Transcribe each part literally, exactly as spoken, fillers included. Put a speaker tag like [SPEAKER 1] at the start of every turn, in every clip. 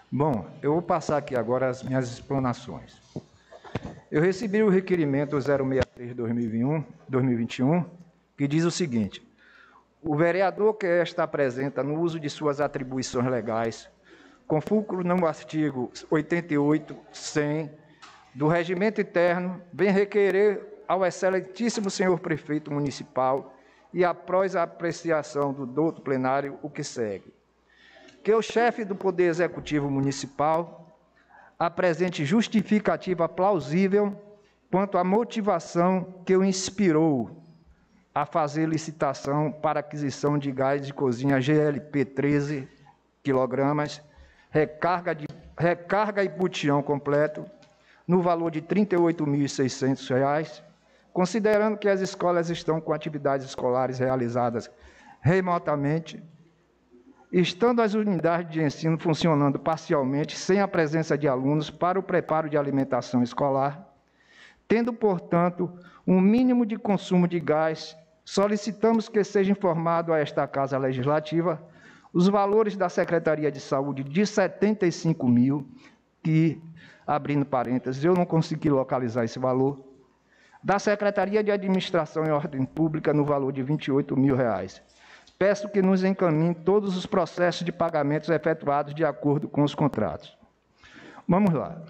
[SPEAKER 1] Bom, eu vou passar aqui agora as minhas explanações. Eu recebi o requerimento zero seis três barra dois mil e vinte e um, que diz o seguinte: o vereador que esta apresenta no uso de suas atribuições legais, com fulcro no artigo oitenta e oito, cem do Regimento Interno, vem requerer ao excelentíssimo senhor prefeito municipal e após a apreciação do douto plenário o que segue: que o chefe do Poder Executivo Municipal apresente justificativa plausível quanto à motivação que o inspirou a fazer licitação para aquisição de gás de cozinha G L P treze quilogramas, recarga, de, recarga e botijão completo, no valor de trinta e oito mil e seiscentos reais, considerando que as escolas estão com atividades escolares realizadas remotamente, estando as unidades de ensino funcionando parcialmente, sem a presença de alunos para o preparo de alimentação escolar, tendo, portanto, um mínimo de consumo de gás, solicitamos que seja informado a esta Casa Legislativa os valores da Secretaria de Saúde de setenta e cinco mil, que, abrindo parênteses, eu não consegui localizar esse valor, da Secretaria de Administração e Ordem Pública no valor de vinte e oito mil reais. Peço que nos encaminhem todos os processos de pagamentos efetuados de acordo com os contratos. Vamos lá.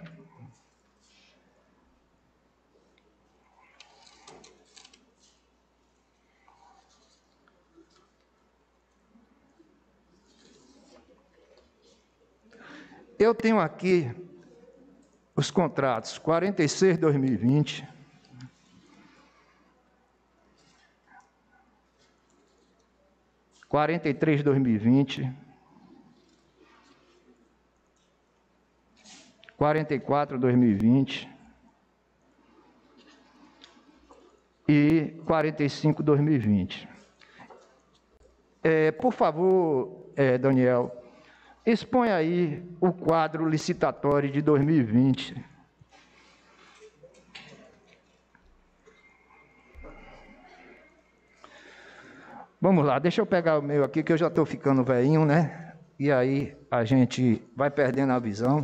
[SPEAKER 1] Eu tenho aqui os contratos quarenta e seis barra dois mil e vinte, quarenta e três barra dois mil e vinte, quarenta e quatro barra dois mil e vinte e quarenta e cinco barra dois mil e vinte. É, por favor, é, Daniel, expõe aí o quadro licitatório de dois mil e vinte. Vamos lá, deixa eu pegar o meu aqui, que eu já estou ficando velhinho, né? E aí a gente vai perdendo a visão.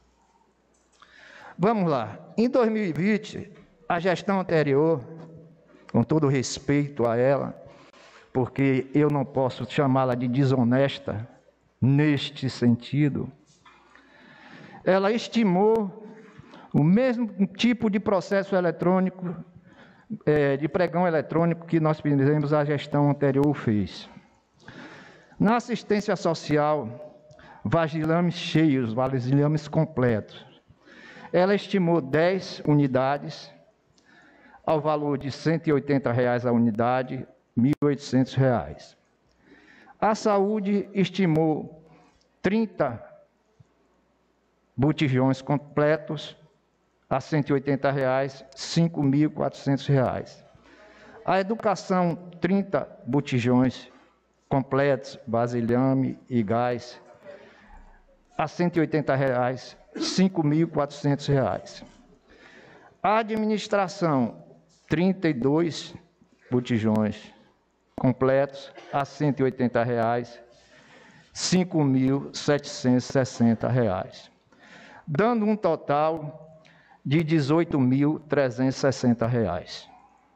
[SPEAKER 1] Vamos lá. Em dois mil e vinte, a gestão anterior, com todo respeito a ela, porque eu não posso chamá-la de desonesta neste sentido, ela estimou o mesmo tipo de processo eletrônico, É, de pregão eletrônico que nós fizemos, a gestão anterior fez. Na assistência social, vasilhames cheios, vasilhames completos, ela estimou dez unidades, ao valor de cento e oitenta reais a unidade, mil e oitocentos reais. A saúde estimou trinta botijões completos, a cento e oitenta reais, cinco mil e quatrocentos reais. A educação, trinta botijões completos, vasilhame e gás, a cento e oitenta reais, cinco mil e quatrocentos reais. A administração, trinta e dois botijões completos, a cento e oitenta reais, cinco mil setecentos e sessenta reais. Dando um total de dezoito mil trezentos e sessenta reais.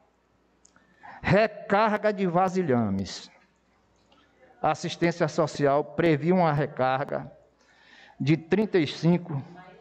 [SPEAKER 1] Recarga de vasilhames. A assistência social previa uma recarga de trinta e cinco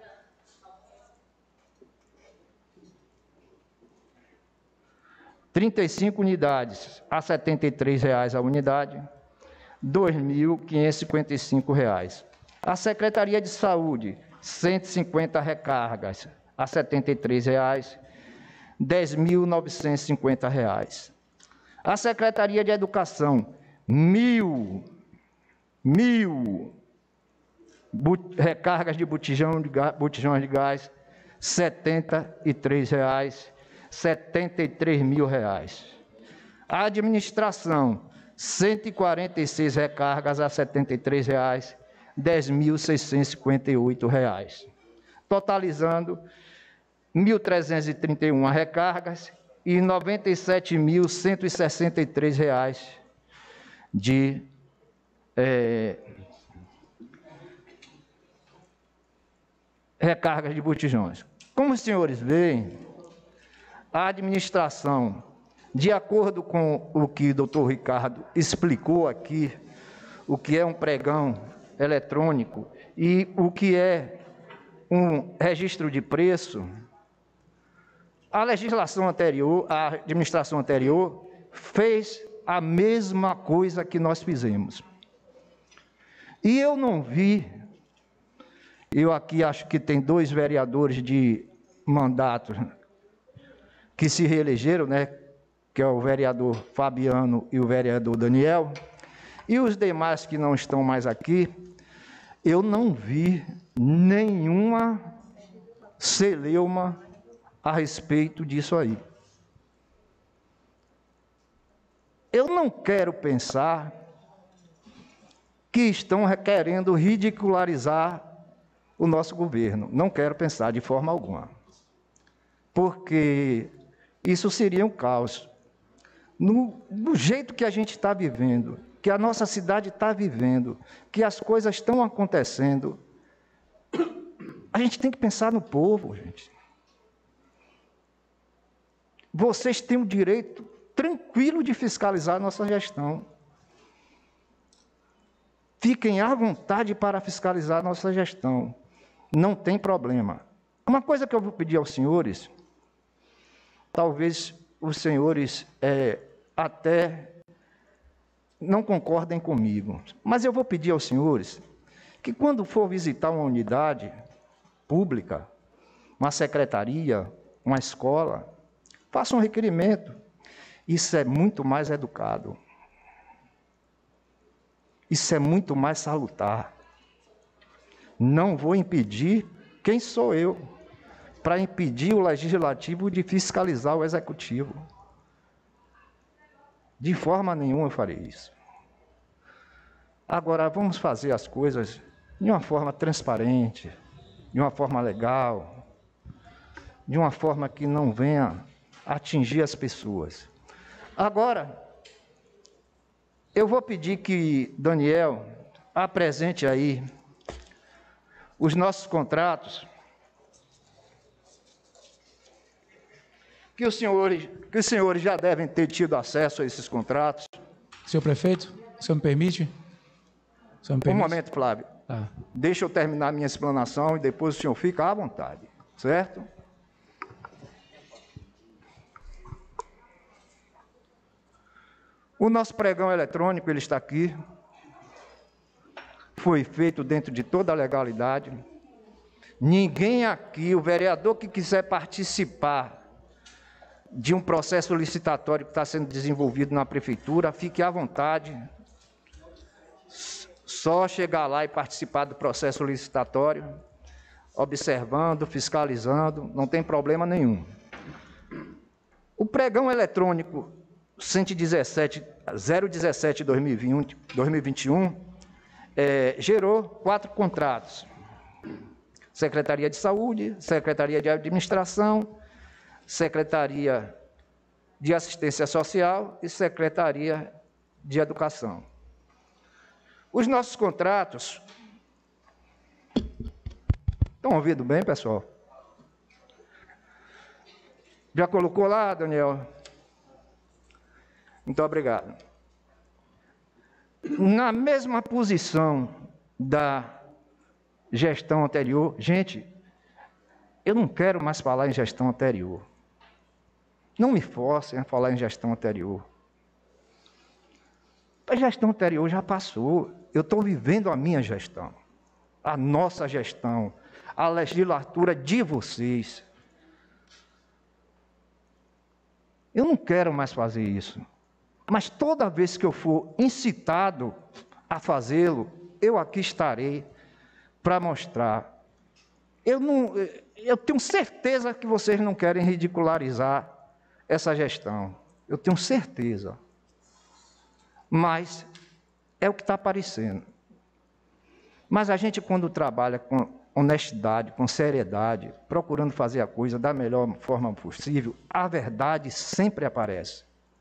[SPEAKER 1] trinta e cinco unidades a setenta e três reais a unidade, dois mil quinhentos e cinquenta e cinco reais. A Secretaria de Saúde, cento e cinquenta recargas a setenta e três reais, dez mil novecentos e cinquenta reais. A Secretaria de Educação, mil, mil recargas de botijão de gás, botijões de gás, setenta e três reais, setenta e três mil reais. A administração, cento e quarenta e seis recargas a setenta e três reais, dez mil seiscentos e cinquenta e oito reais. Totalizando mil trezentos e trinta e uma recargas e noventa e sete mil cento e sessenta e três reais de, é, recargas de botijões. Como os senhores veem, a administração, de acordo com o que o doutor Ricardo explicou aqui, o que é um pregão eletrônico e o que é um registro de preço, a legislação anterior, a administração anterior, fez a mesma coisa que nós fizemos. E eu não vi, eu aqui acho que tem dois vereadores de mandato que se reelegeram, né, que é o vereador Fabiano e o vereador Daniel, e os demais que não estão mais aqui, eu não vi nenhuma celeuma a respeito disso aí. Eu não quero pensar que estão querendo ridicularizar o nosso governo. Não quero pensar de forma alguma. Porque isso seria um caos. No, no jeito que a gente está vivendo, que a nossa cidade está vivendo, que as coisas estão acontecendo, a gente tem que pensar no povo, gente. Vocês têm o direito tranquilo de fiscalizar a nossa gestão. Fiquem à vontade para fiscalizar a nossa gestão. Não tem problema. Uma coisa que eu vou pedir aos senhores, talvez os senhores é, até não concordem comigo, mas eu vou pedir aos senhores que, quando for visitar uma unidade pública, uma secretaria, uma escola, façam um requerimento. Isso é muito mais educado. Isso é muito mais salutar. Não vou impedir, quem sou eu, para impedir o legislativo de fiscalizar o executivo. De forma nenhuma eu farei isso. Agora, vamos fazer as coisas de uma forma transparente, de uma forma legal, de uma forma que não venha atingir as pessoas. Agora, eu vou pedir que Daniel apresente aí os nossos contratos, que os senhores, que os senhores já devem ter tido acesso a esses contratos.
[SPEAKER 2] Senhor prefeito, o senhor me permite? O senhor me permite?
[SPEAKER 1] Um momento, Flávio.
[SPEAKER 2] Ah.
[SPEAKER 1] Deixa eu terminar a minha explanação e depois o senhor fica à vontade, certo? O nosso pregão eletrônico, ele está aqui, foi feito dentro de toda a legalidade. Ninguém aqui, o vereador que quiser participar de um processo licitatório que está sendo desenvolvido na prefeitura, fique à vontade, só chegar lá e participar do processo licitatório, observando, fiscalizando, não tem problema nenhum. O pregão eletrônico cento e dezessete, zero dezessete dois mil e vinte e um, é, gerou quatro contratos. Secretaria de Saúde, Secretaria de Administração, Secretaria de Assistência Social e Secretaria de Educação. Os nossos contratos... Estão ouvindo bem, pessoal? Já colocou lá, Daniel? Muito obrigado. Na mesma posição da gestão anterior, gente, eu não quero mais falar em gestão anterior. Não me forcem a falar em gestão anterior. A gestão anterior já passou. Eu estou vivendo a minha gestão, a nossa gestão, a legislatura de vocês. Eu não quero mais fazer isso. Mas toda vez que eu for incitado a fazê-lo, eu aqui estarei para mostrar. Eu, não, eu tenho certeza que vocês não querem ridicularizar essa gestão. Eu tenho certeza. Mas é o que está aparecendo. Mas a gente, quando trabalha com honestidade, com seriedade, procurando fazer a coisa da melhor forma possível, a verdade sempre aparece.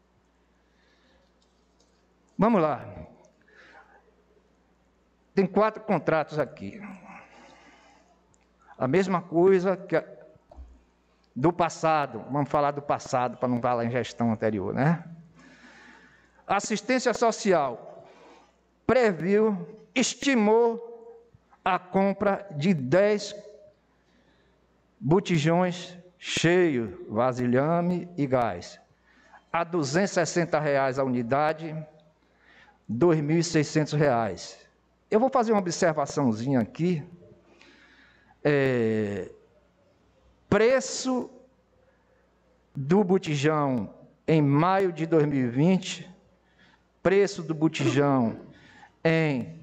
[SPEAKER 1] Vamos lá. Tem quatro contratos aqui. A mesma coisa que a, do passado, vamos falar do passado, para não falar em gestão anterior, né? Assistência social previu, estimou a compra de dez botijões cheios, vasilhame e gás, a duzentos e sessenta reais a unidade, dois mil e seiscentos reais. Eu vou fazer uma observaçãozinha aqui. É, preço do botijão em maio de dois mil e vinte, preço do botijão em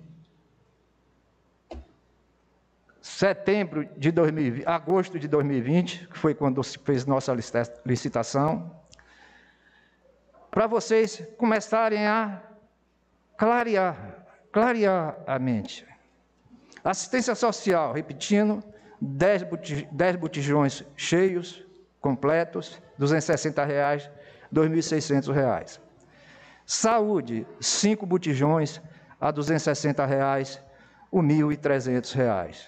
[SPEAKER 1] setembro de dois mil e vinte, agosto de dois mil e vinte, que foi quando se fez nossa licitação, para vocês começarem a clarear, clarear a mente. Assistência social, repetindo, dez botijões cheios, completos, duzentos e sessenta reais, dois mil e seiscentos reais. Saúde, cinco botijões a duzentos e sessenta reais, mil e trezentos reais.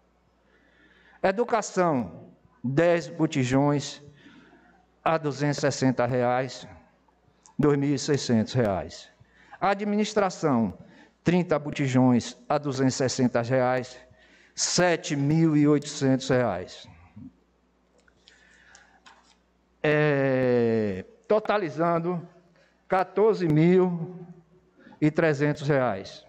[SPEAKER 1] Educação, dez botijões a duzentos e sessenta reais, dois mil e seiscentos reais. Administração, trinta botijões a duzentos e sessenta reais, sete mil e oitocentos reais. É, totalizando quatorze mil e trezentos reais.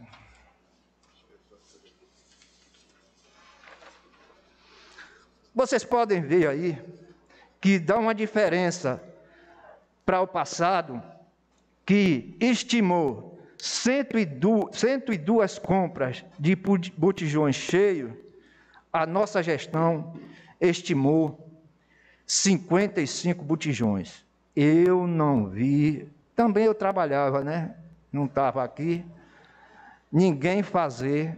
[SPEAKER 1] Vocês podem ver aí que dá uma diferença para o passado, que estimou cento e duas compras de botijões cheios, a nossa gestão estimou cinquenta e cinco botijões. Eu não vi, também eu trabalhava, né? Não estava aqui, ninguém fazer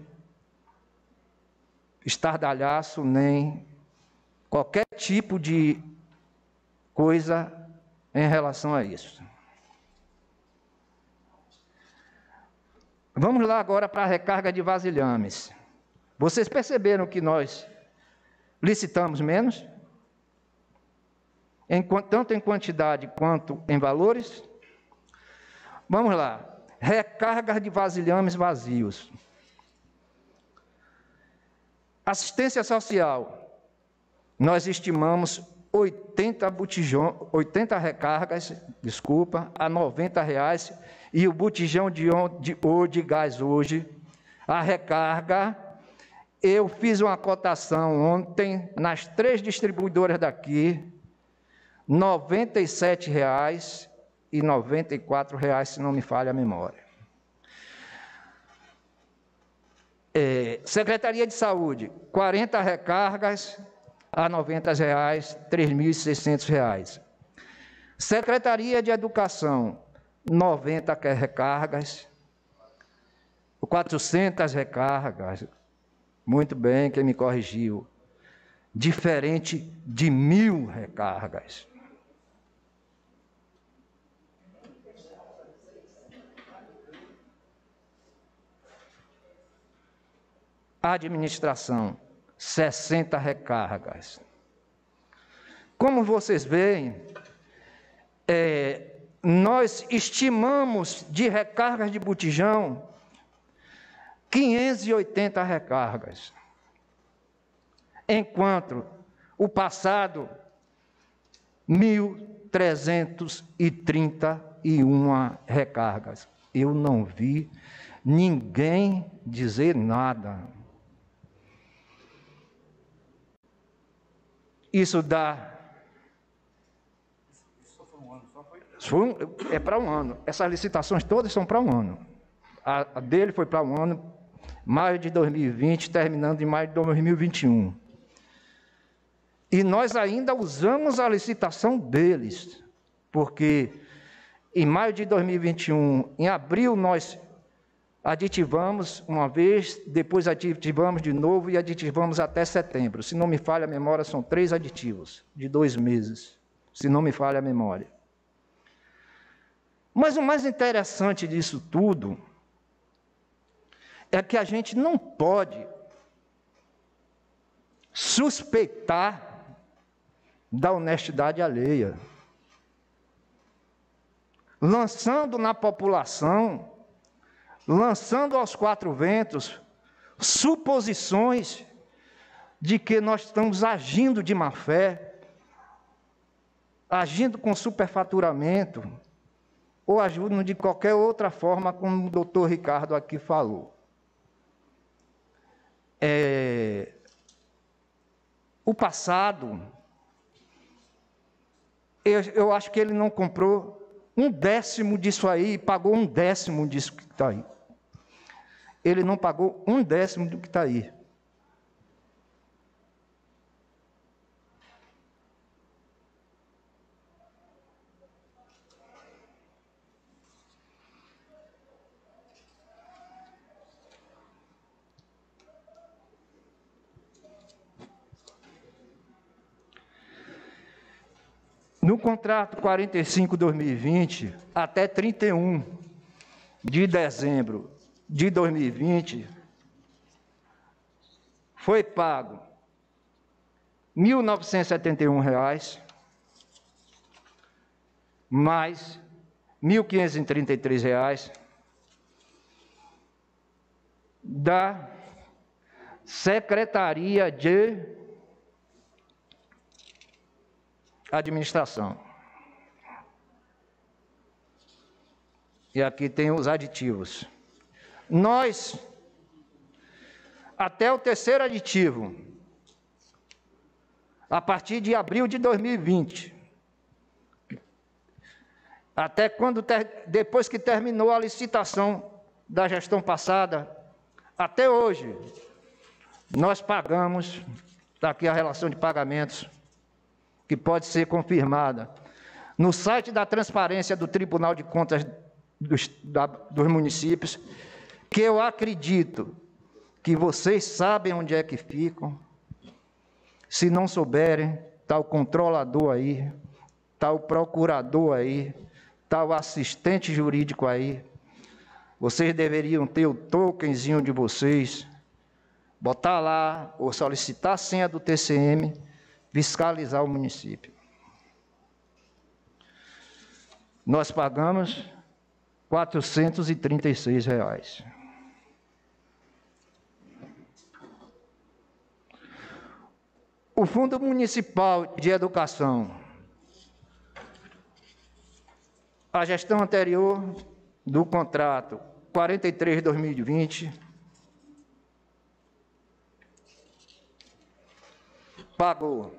[SPEAKER 1] estardalhaço, nem qualquer tipo de coisa em relação a isso. Vamos lá agora para a recarga de vasilhames. Vocês perceberam que nós licitamos menos? Em, tanto em quantidade quanto em valores? Vamos lá. Recarga de vasilhames vazios. Assistência social. Nós estimamos oitenta botijões, oitenta recargas, desculpa, a noventa reais, e o botijão de, de, de gás hoje, a recarga, eu fiz uma cotação ontem nas três distribuidoras daqui, noventa e sete reais e noventa e quatro reais, se não me falha a memória. É, Secretaria de Saúde, quarenta recargas a noventa reais, três mil e seiscentos reais. Secretaria de Educação, noventa recargas, quatrocentas recargas. Muito bem, quem me corrigiu. Diferente de mil recargas. Administração, sessenta recargas. Como vocês veem, é, nós estimamos de recargas de botijão quinhentas e oitenta recargas, enquanto o passado, mil trezentas e trinta e uma recargas. Eu não vi ninguém dizer nada. Isso dá... Isso foi um ano, só foi? foi é para um ano. Essas licitações todas são para um ano. A, a dele foi para um ano, maio de dois mil e vinte, terminando em maio de dois mil e vinte e um. E nós ainda usamos a licitação deles, porque em maio de dois mil e vinte e um, em abril, nós aditivamos uma vez, depois aditivamos de novo e aditivamos até setembro. Se não me falha a memória, são três aditivos de dois meses, se não me falha a memória. Mas o mais interessante disso tudo é que a gente não pode suspeitar da honestidade alheia, lançando na população, lançando aos quatro ventos, suposições de que nós estamos agindo de má fé, agindo com superfaturamento, ou agindo de qualquer outra forma, como o doutor Ricardo aqui falou. É, o passado, eu, eu acho que ele não comprou um décimo disso aí, pagou um décimo disso que está aí. Ele não pagou um décimo do que está aí. No contrato quarenta e cinco barra dois mil e vinte, até trinta e um de dezembro de dois mil e vinte, foi pago mil novecentos e setenta e um reais, mais mil quinhentos e trinta e três reais da Secretaria de Administração. E aqui tem os aditivos. Nós, até o terceiro aditivo, a partir de abril de dois mil e vinte, até quando, ter, depois que terminou a licitação da gestão passada, até hoje, nós pagamos, está aqui a relação de pagamentos, que pode ser confirmada no site da transparência do Tribunal de Contas dos, da, dos municípios, que eu acredito que vocês sabem onde é que ficam. Se não souberem, está o controlador aí, está o procurador aí, está o assistente jurídico aí. Vocês deveriam ter o tokenzinho de vocês, botar lá, ou solicitar a senha do T C M, fiscalizar o município. Nós pagamos quatrocentos e trinta e seis reais. O Fundo Municipal de Educação, a gestão anterior do contrato quarenta e três barra dois mil e vinte, pagou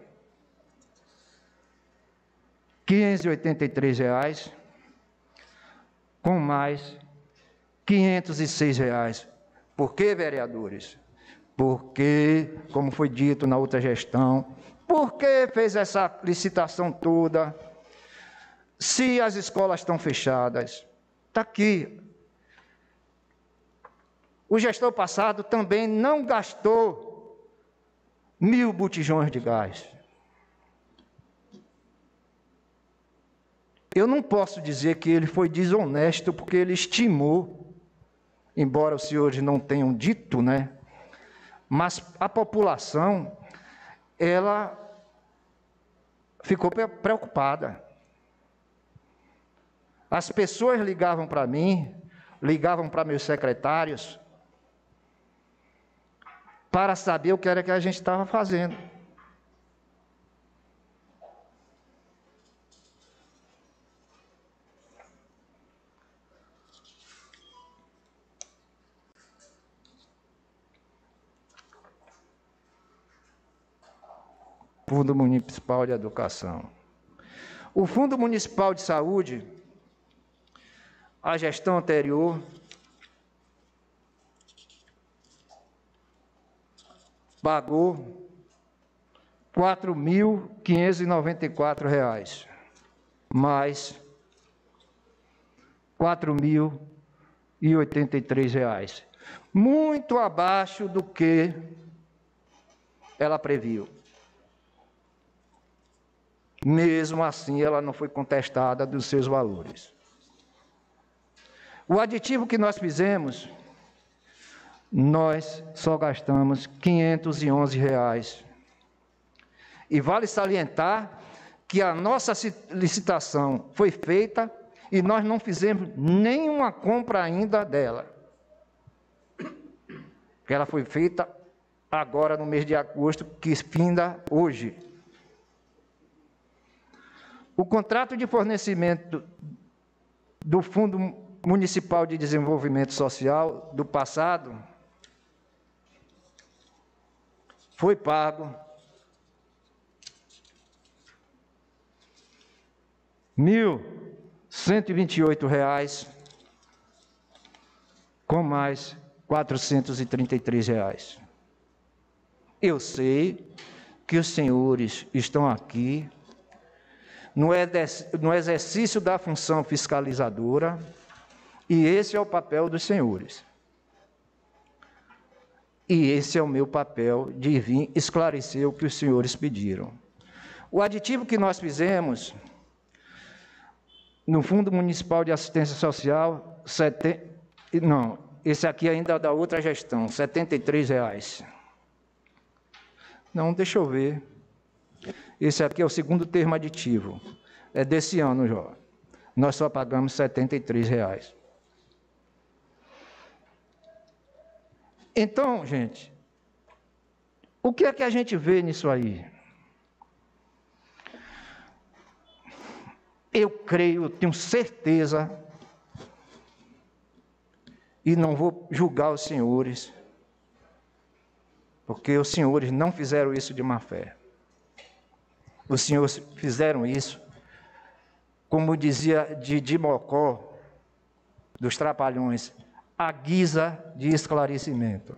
[SPEAKER 1] quinhentos e oitenta e três reais, com mais quinhentos e seis reais. Por quê, vereadores? Porque, como foi dito na outra gestão, por que fez essa licitação toda, se as escolas estão fechadas? Está aqui. O gestor passado também não gastou mil botijões de gás. Eu não posso dizer que ele foi desonesto, porque ele estimou, embora os senhores não tenham dito, né? Mas a população, ela ficou preocupada. As pessoas ligavam para mim, ligavam para meus secretários, para saber o que era que a gente estava fazendo. Fundo Municipal de Educação. O Fundo Municipal de Saúde, a gestão anterior, pagou quatro mil quinhentos e noventa e quatro reais, mais quatro mil e oitenta e três reais, muito abaixo do que ela previu. Mesmo assim, ela não foi contestada dos seus valores. O aditivo que nós fizemos, nós só gastamos quinhentos e onze reais E vale salientar que a nossa licitação foi feita e nós não fizemos nenhuma compra ainda dela. Ela foi feita agora no mês de agosto, que finda hoje. O contrato de fornecimento do Fundo Municipal de Desenvolvimento Social do passado foi pago mil cento e vinte e oito reais, com mais quatrocentos e trinta e três reais. Eu sei que os senhores estão aqui no exercício da função fiscalizadora, e esse é o papel dos senhores. E esse é o meu papel de vir esclarecer o que os senhores pediram. O aditivo que nós fizemos no Fundo Municipal de Assistência Social, sete... não, esse aqui ainda é da outra gestão, setenta e três reais. Não, deixa eu ver. Esse aqui é o segundo termo aditivo. É desse ano, Jó. Nós só pagamos setenta e três reais. Então, gente, o que é que a gente vê nisso aí? Eu creio, tenho certeza, e não vou julgar os senhores, porque os senhores não fizeram isso de má fé. Os senhores fizeram isso, como dizia Didi Mocó, dos Trapalhões, à guisa de esclarecimento.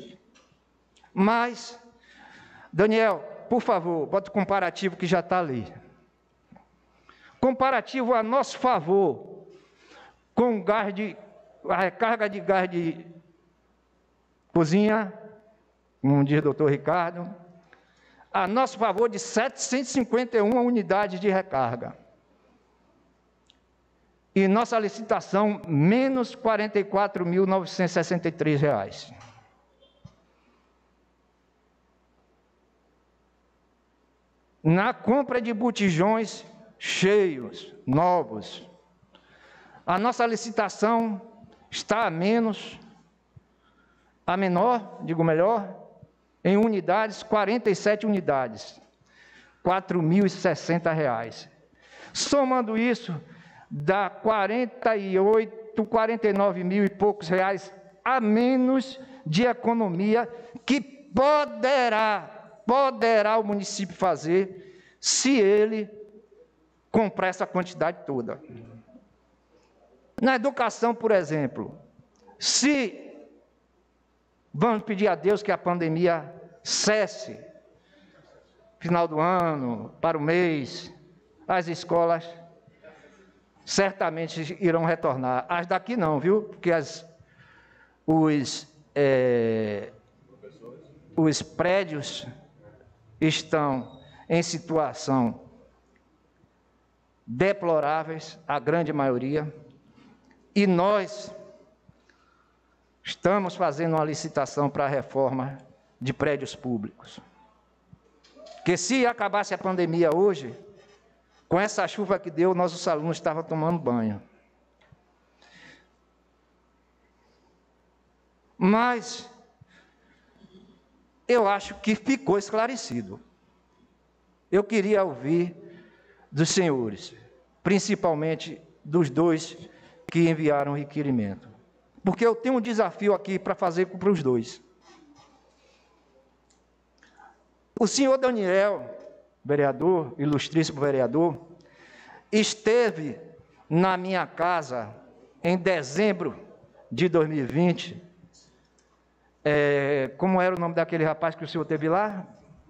[SPEAKER 1] Mas, Daniel, por favor, bota o comparativo que já está ali. Comparativo a nosso favor com gás de, a recarga de gás de cozinha, como diz o doutor Ricardo, a nosso favor de setecentos e cinquenta e uma unidades de recarga. E nossa licitação, menos quarenta e quatro mil novecentos e sessenta e três reais. Na compra de botijões cheios, novos, a nossa licitação está a menos, a menor, digo melhor, em unidades, quarenta e sete unidades, quatro mil e sessenta reais. Somando isso, dá quarenta e oito, quarenta e nove mil e poucos reais a menos de economia que poderá, poderá o município fazer se ele comprar essa quantidade toda. Na educação, por exemplo, se vamos pedir a Deus que a pandemia cesse, final do ano, para o mês, as escolas certamente irão retornar. As daqui não, viu? Porque as, os, é, os prédios estão em situação deploráveis, a grande maioria, e nós estamos fazendo uma licitação para a reforma de prédios públicos. Que se acabasse a pandemia hoje, com essa chuva que deu, nossos alunos estavam tomando banho. Mas eu acho que ficou esclarecido. Eu queria ouvir dos senhores, principalmente dos dois que enviaram o requerimento. Porque eu tenho um desafio aqui para fazer para os dois. O senhor Daniel, vereador, ilustríssimo vereador, esteve na minha casa em dezembro de dois mil e vinte. É, como era o nome daquele rapaz que o senhor teve lá?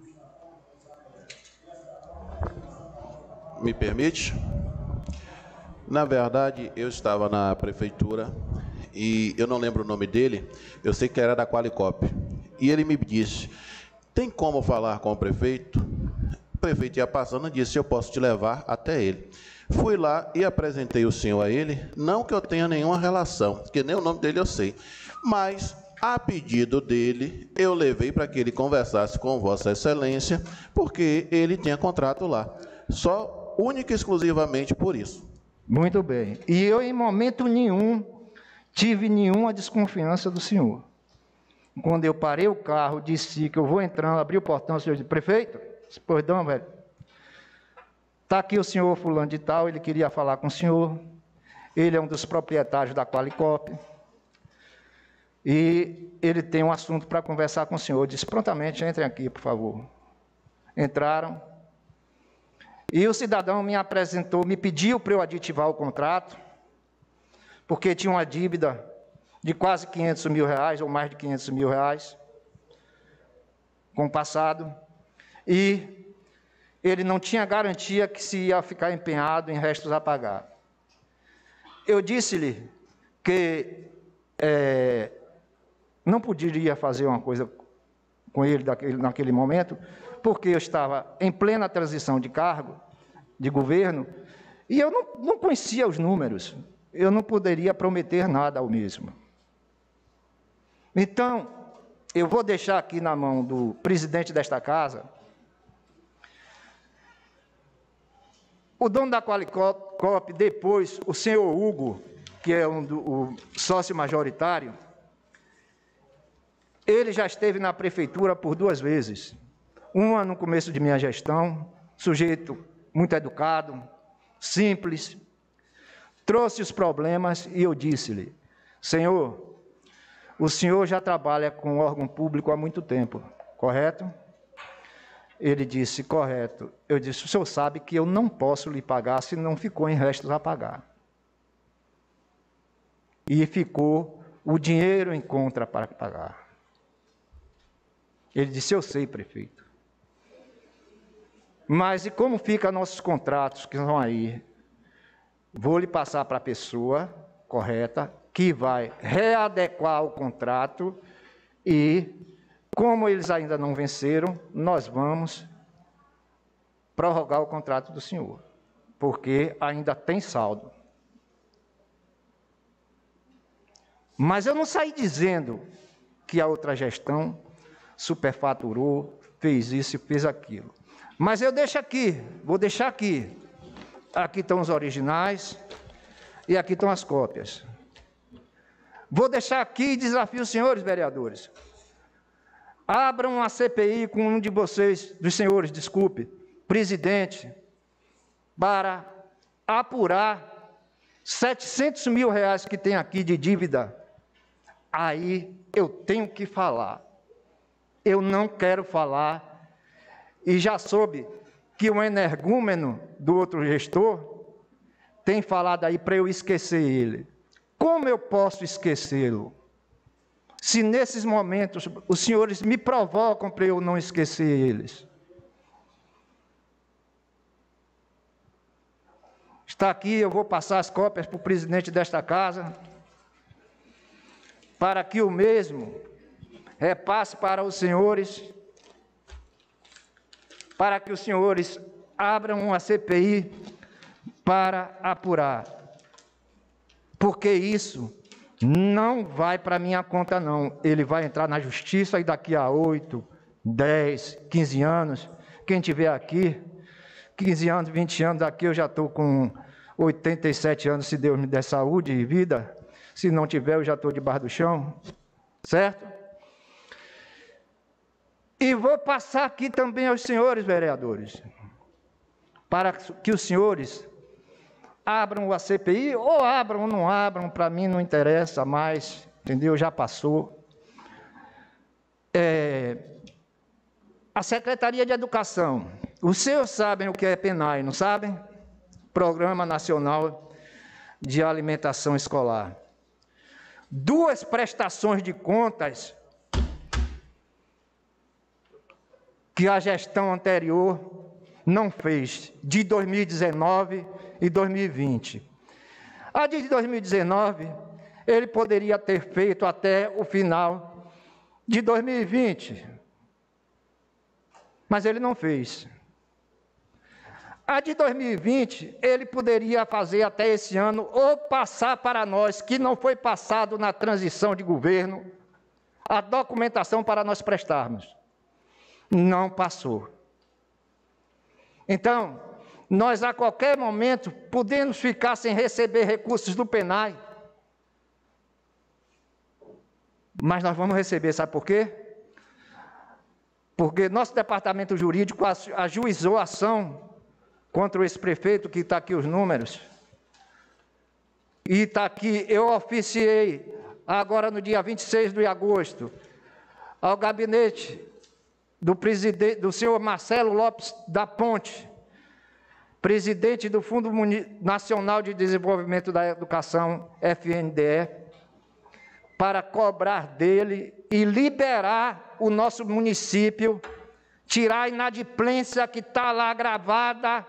[SPEAKER 3] Me permite? Na verdade, eu estava na prefeitura e eu não lembro o nome dele, eu sei que era da Qualicop. E ele me disse, tem como falar com o prefeito? O prefeito ia passando e disse, eu posso te levar até ele. Fui lá e apresentei o senhor a ele, não que eu tenha nenhuma relação, porque nem o nome dele eu sei, mas A pedido dele, eu levei para que ele conversasse com Vossa Excelência, porque ele tinha contrato lá. Só, única e exclusivamente por isso.
[SPEAKER 1] Muito bem. E eu, em momento nenhum, tive nenhuma desconfiança do senhor. Quando eu parei o carro, disse que eu vou entrando, abri o portão, o senhor disse, prefeito, perdão, velho, está aqui o senhor fulano de tal, ele queria falar com o senhor, ele é um dos proprietários da Qualicop, e ele tem um assunto para conversar com o senhor. Eu disse, prontamente, entrem aqui, por favor. Entraram, e o cidadão me apresentou, me pediu para eu aditivar o contrato, porque tinha uma dívida de quase quinhentos mil reais, ou mais de quinhentos mil reais, com o passado, e ele não tinha garantia que se ia ficar empenhado em restos a pagar. Eu disse-lhe que é, não poderia fazer uma coisa com ele daquele, naquele momento, porque eu estava em plena transição de cargo, de governo, e eu não, não conhecia os números, eu não poderia prometer nada ao mesmo. Então, eu vou deixar aqui na mão do presidente desta casa, o dono da Qualicop, depois o senhor Hugo, que é um do, o sócio majoritário, ele já esteve na prefeitura por duas vezes. Uma no começo de minha gestão, sujeito muito educado, simples, trouxe os problemas e eu disse-lhe, senhor, o senhor já trabalha com órgão público há muito tempo, correto? Ele disse, correto. Eu disse, o senhor sabe que eu não posso lhe pagar se não ficou em restos a pagar. E ficou o dinheiro em conta para pagar. Ele disse, eu sei, prefeito. Mas e como ficam nossos contratos que vão aí? Vou lhe passar para a pessoa correta, que vai readequar o contrato e, como eles ainda não venceram, nós vamos prorrogar o contrato do senhor, porque ainda tem saldo. Mas eu não saí dizendo que a outra gestão superfaturou, fez isso e fez aquilo. Mas eu deixo aqui, vou deixar aqui. Aqui estão os originais e aqui estão as cópias. Vou deixar aqui e desafio os senhores vereadores. Abram uma C P I com um de vocês, dos senhores, desculpe, presidente, para apurar setecentos mil reais que tem aqui de dívida. Aí eu tenho que falar. Eu não quero falar. E já soube que o energúmeno do outro gestor tem falado aí para eu esquecer ele. Como eu posso esquecê-lo? Se nesses momentos os senhores me provocam para eu não esquecer eles. Está aqui, eu vou passar as cópias para o presidente desta casa, para que o mesmo repasse para os senhores, para que os senhores abram uma C P I para apurar. Porque isso não vai para minha conta, não. Ele vai entrar na justiça e daqui a oito, dez, quinze anos, quem tiver aqui, quinze anos, vinte anos, aqui eu já estou com oitenta e sete anos, se Deus me der saúde e vida. Se não tiver, eu já estou debaixo do chão, certo? E vou passar aqui também aos senhores vereadores, para que os senhores abram a C P I, ou abram ou não abram, para mim não interessa mais, entendeu? Já passou. É, a Secretaria de Educação, os senhores sabem o que é PENAE, não sabem? Programa Nacional de Alimentação Escolar. Duas prestações de contas que a gestão anterior não fez, de dois mil e dezenove e dois mil e vinte. A de dois mil e dezenove, ele poderia ter feito até o final de dois mil e vinte, mas ele não fez. A de dois mil e vinte, ele poderia fazer até esse ano, ou passar para nós, que não foi passado na transição de governo, a documentação para nós prestarmos. Não passou. Então, nós a qualquer momento podemos ficar sem receber recursos do Penai. Mas nós vamos receber, sabe por quê? Porque nosso departamento jurídico ajuizou a ação contra o ex-prefeito, que está aqui os números. E está aqui, eu oficiei, agora no dia vinte e seis de agosto, ao gabinete do, presidente, do senhor Marcelo Lopes da Ponte, presidente do Fundo Nacional de Desenvolvimento da Educação, F N D E, para cobrar dele e liberar o nosso município, tirar a inadimplência que está lá gravada.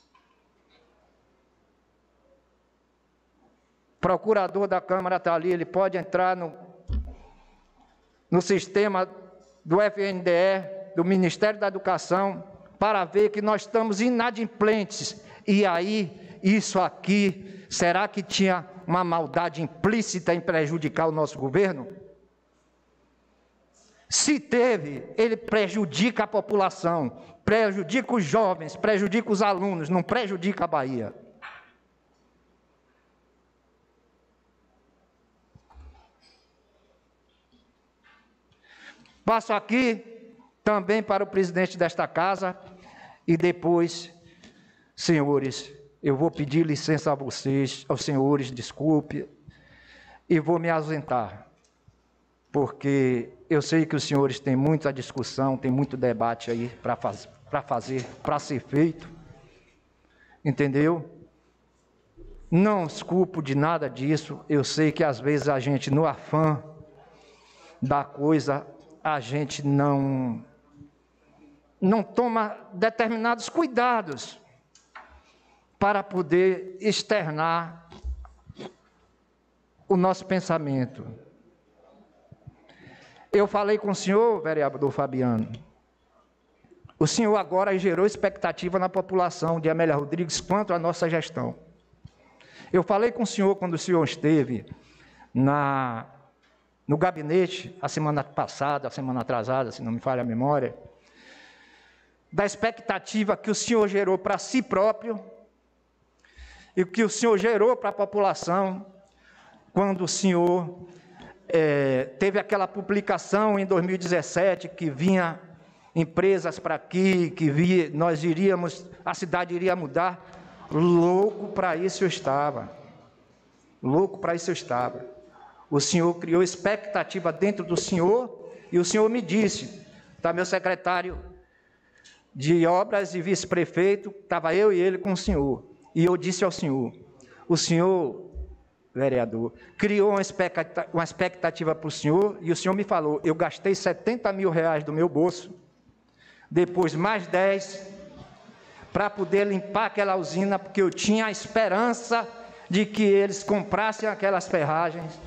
[SPEAKER 1] O procurador da Câmara está ali, ele pode entrar no, no sistema do F N D E, do Ministério da Educação, para ver que nós estamos inadimplentes. E aí, isso aqui, será que tinha uma maldade implícita em prejudicar o nosso governo? Se teve, ele prejudica a população, prejudica os jovens, prejudica os alunos, não prejudica a Bahia. Passo aqui também para o presidente desta casa e depois, senhores, eu vou pedir licença a vocês, aos senhores, desculpe, e vou me ausentar, porque eu sei que os senhores têm muita discussão, tem muito debate aí para faz, para fazer, para ser feito, entendeu? Não os culpo de nada disso, eu sei que às vezes a gente, no afã da coisa, a gente não, não toma determinados cuidados para poder externar o nosso pensamento. Eu falei com o senhor, vereador Fabiano, o senhor agora gerou expectativa na população de Amélia Rodrigues quanto à nossa gestão. Eu falei com o senhor quando o senhor esteve na, no gabinete, a semana passada, a semana atrasada, se não me falha a memória, da expectativa que o senhor gerou para si próprio e que o senhor gerou para a população quando o senhor é, teve aquela publicação em dois mil e dezessete que vinha empresas para aqui, que via, nós iríamos, a cidade iria mudar. Louco para isso eu estava. Louco para isso eu estava. O senhor criou expectativa dentro do senhor e o senhor me disse, está meu secretário de obras e vice-prefeito, estava eu e ele com o senhor. E eu disse ao senhor, o senhor, vereador, criou uma expectativa, uma expectativa para o senhor e o senhor me falou, eu gastei setenta mil reais do meu bolso, depois mais dez, para poder limpar aquela usina, porque eu tinha a esperança de que eles comprassem aquelas ferragens.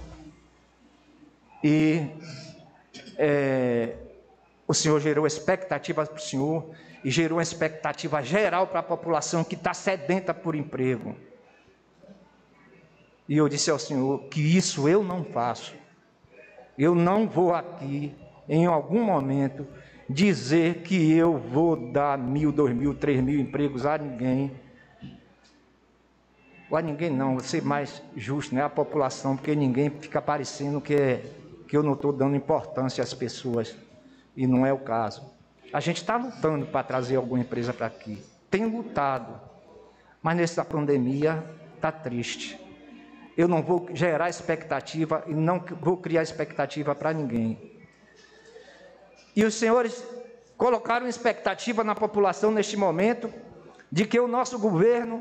[SPEAKER 1] E é, o senhor gerou expectativa para o senhor e gerou uma expectativa geral para a população que está sedenta por emprego. E eu disse ao senhor que isso eu não faço. Eu não vou aqui, em algum momento, dizer que eu vou dar mil, dois mil, três mil empregos a ninguém. Ou a ninguém não, vou ser mais justo, né? A população, porque ninguém fica parecendo que, é, que eu não estou dando importância às pessoas. E não é o caso. A gente está lutando para trazer alguma empresa para aqui. Tem lutado. Mas nessa pandemia está triste. Eu não vou gerar expectativa e não vou criar expectativa para ninguém. E os senhores colocaram expectativa na população neste momento de que o nosso governo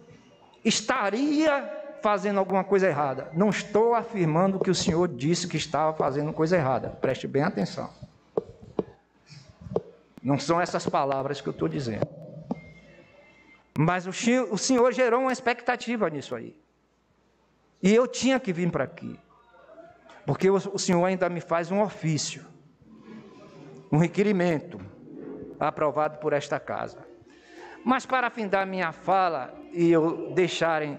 [SPEAKER 1] estaria fazendo alguma coisa errada. Não estou afirmando que o senhor disse que estava fazendo coisa errada. Preste bem atenção. Não são essas palavras que eu estou dizendo. Mas o senhor, o senhor gerou uma expectativa nisso aí. E eu tinha que vir para aqui. Porque o, o senhor ainda me faz um ofício. Um requerimento aprovado por esta casa. Mas para findar minha fala e eu deixarem,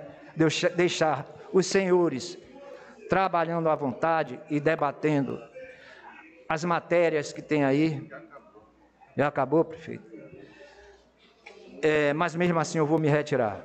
[SPEAKER 1] deixar os senhores trabalhando à vontade e debatendo as matérias que tem aí. Já acabou, prefeito? É, mas mesmo assim eu vou me retirar.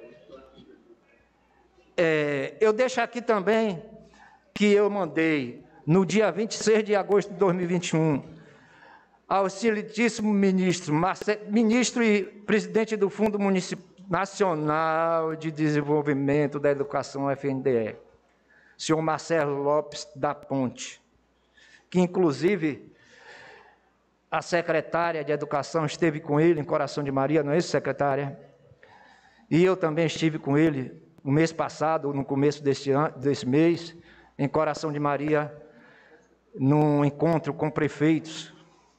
[SPEAKER 1] É, eu deixo aqui também que eu mandei, no dia vinte e seis de agosto de dois mil e vinte e um, ao excelentíssimo ministro, ministro e presidente do Fundo Nacional de Desenvolvimento da Educação, F N D E, senhor Marcelo Lopes da Ponte, que inclusive a secretária de Educação esteve com ele em Coração de Maria, não é isso, secretária? E eu também estive com ele no mês passado, no começo deste, ano, desse mês, em Coração de Maria, num encontro com prefeitos.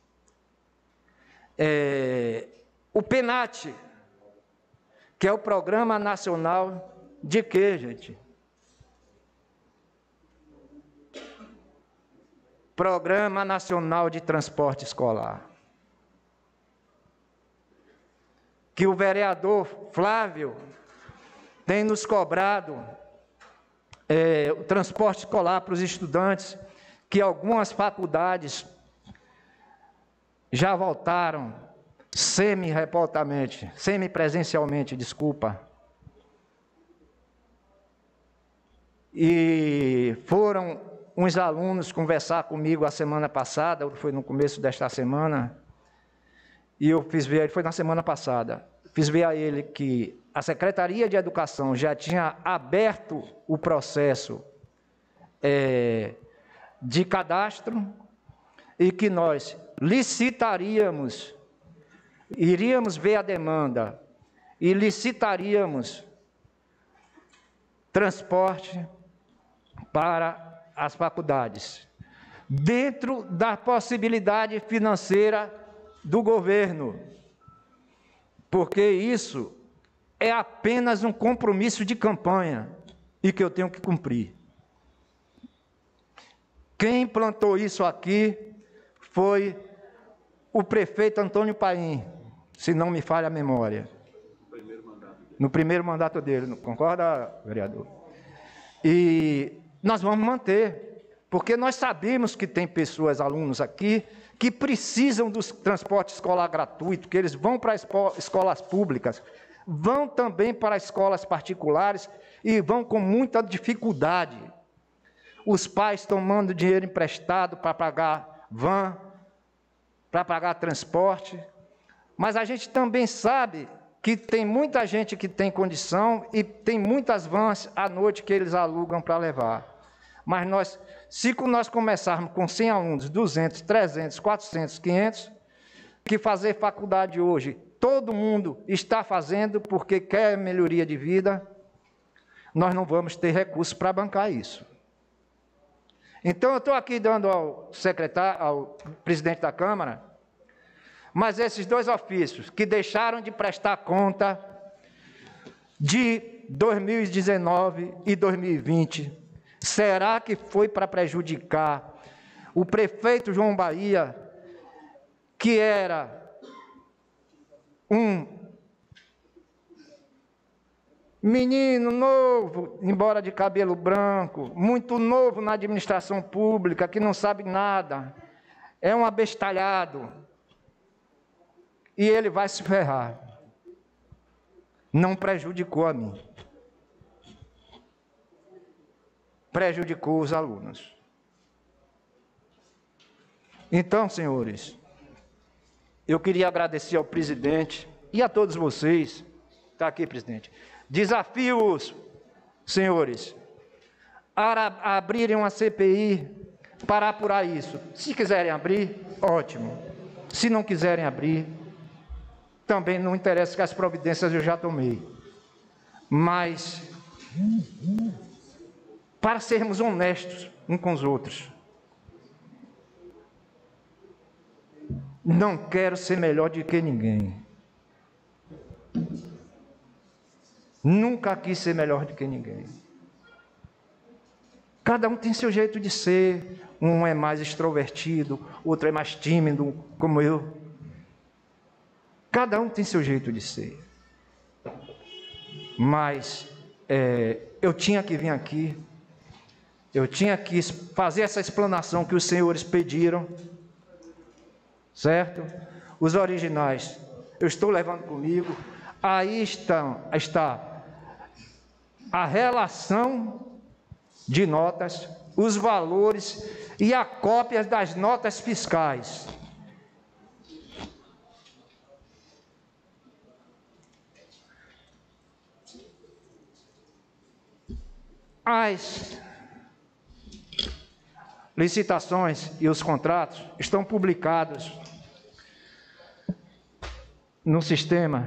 [SPEAKER 1] É, o PENAT, que é o Programa Nacional de quê, gente? Programa Nacional de Transporte Escolar. Que o vereador Flávio tem nos cobrado é, o transporte escolar para os estudantes, que algumas faculdades já voltaram semi-remotamente, semi-presencialmente, desculpa. E foram uns alunos conversar comigo a semana passada, foi no começo desta semana, e eu fiz ver, foi na semana passada, fiz ver a ele que a Secretaria de Educação já tinha aberto o processo é, de cadastro e que nós licitaríamos, iríamos ver a demanda e licitaríamos transporte para as faculdades, dentro da possibilidade financeira do governo, porque isso é apenas um compromisso de campanha e que eu tenho que cumprir. Quem implantou isso aqui foi o prefeito Antônio Paim, se não me falha a memória. No primeiro mandato dele, não concorda, vereador? E nós vamos manter, porque nós sabemos que tem pessoas, alunos aqui, que precisam do transporte escolar gratuito, que eles vão para escolas públicas, vão também para escolas particulares e vão com muita dificuldade. Os pais tomando dinheiro emprestado para pagar van, para pagar transporte, mas a gente também sabe que tem muita gente que tem condição e tem muitas vans à noite que eles alugam para levar. Mas nós, se nós começarmos com cem alunos, duzentos, trezentos, quatrocentos, quinhentos, que fazer faculdade hoje, todo mundo está fazendo porque quer melhoria de vida, nós não vamos ter recursos para bancar isso. Então, eu estou aqui dando ao secretário, ao presidente da Câmara, mas esses dois ofícios que deixaram de prestar conta de dois mil e dezenove e dois mil e vinte, será que foi para prejudicar o prefeito João Bahia, que era um menino novo, embora de cabelo branco, muito novo na administração pública, que não sabe nada, é um abestalhado, e ele vai se ferrar. Não prejudicou a mim, prejudicou os alunos. Então, senhores, eu queria agradecer ao presidente e a todos vocês. Está aqui, presidente. Desafio-os, senhores, a abrirem uma C P I para apurar isso. Se quiserem abrir, ótimo. Se não quiserem abrir, também não interessa, que as providências eu já tomei. Mas, para sermos honestos uns com os outros, não quero ser melhor do que ninguém. Nunca quis ser melhor do que ninguém. Cada um tem seu jeito de ser. Um é mais extrovertido, outro é mais tímido, como eu. Cada um tem seu jeito de ser. Mas é, eu tinha que vir aqui Eu tinha que fazer essa explanação que os senhores pediram, certo? Os originais eu estou levando comigo. Aí estão, está a relação de notas, os valores e a cópia das notas fiscais. As licitações e os contratos estão publicados no sistema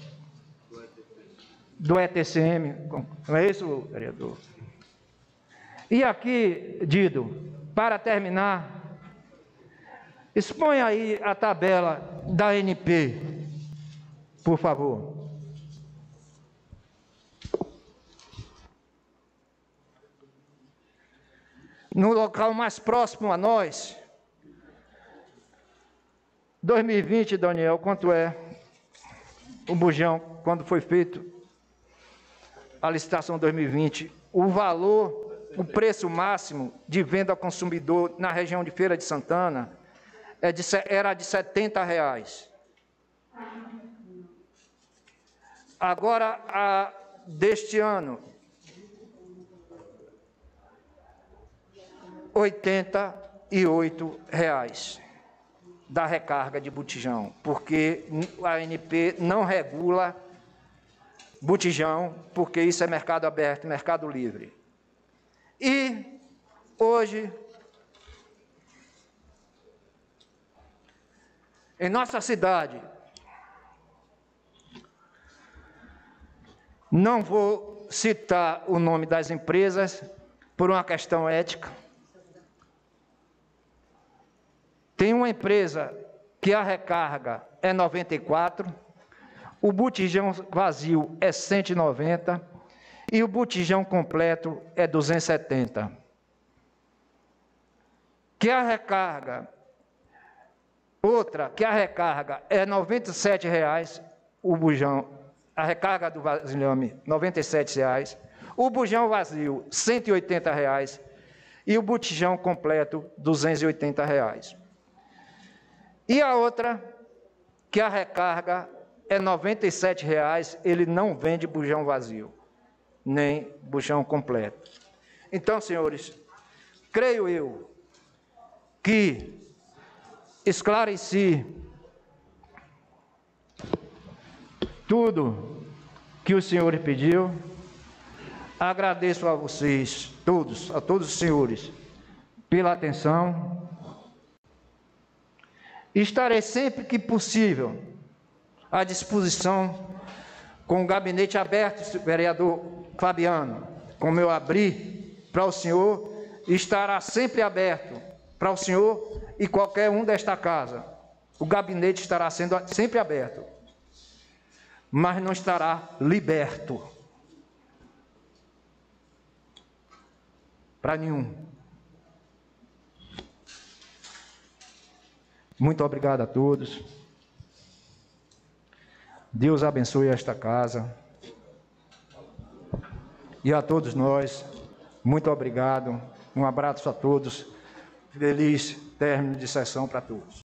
[SPEAKER 1] do E T C M, não é isso, vereador? E aqui, Dido, para terminar, expõe aí a tabela da A N P, por favor. No local mais próximo a nós, dois mil e vinte, Daniel, quanto é o bujão, quando foi feito a licitação dois mil e vinte, o valor, o preço máximo de venda ao consumidor na região de Feira de Santana é de, era de setenta reais. Agora, a, deste ano, oitenta e oito reais da recarga de botijão, porque a A N P não regula botijão, porque isso é mercado aberto, mercado livre. E hoje, em nossa cidade, não vou citar o nome das empresas por uma questão ética. Tem uma empresa que a recarga é noventa e quatro, o botijão vazio é cento e noventa e o botijão completo é duzentos e setenta. Que a recarga, outra, que a recarga é noventa e sete reais, o bujão, a recarga do vasilhame, noventa e sete reais, o bujão vazio, cento e oitenta reais e o botijão completo, duzentos e oitenta reais. E a outra, que a recarga é noventa e sete reais, ele não vende bujão vazio, nem bujão completo. Então, senhores, creio eu que esclareci tudo que o senhor pediu. Agradeço a vocês, todos, a todos os senhores, pela atenção. Estarei sempre que possível à disposição, com o gabinete aberto, vereador Fabiano, como eu abri para o senhor, estará sempre aberto para o senhor e qualquer um desta casa. O gabinete estará sendo sempre aberto, mas não estará liberto para nenhum. Muito obrigado a todos. Deus abençoe esta casa. E a todos nós, muito obrigado. Um abraço a todos. Feliz término de sessão para todos.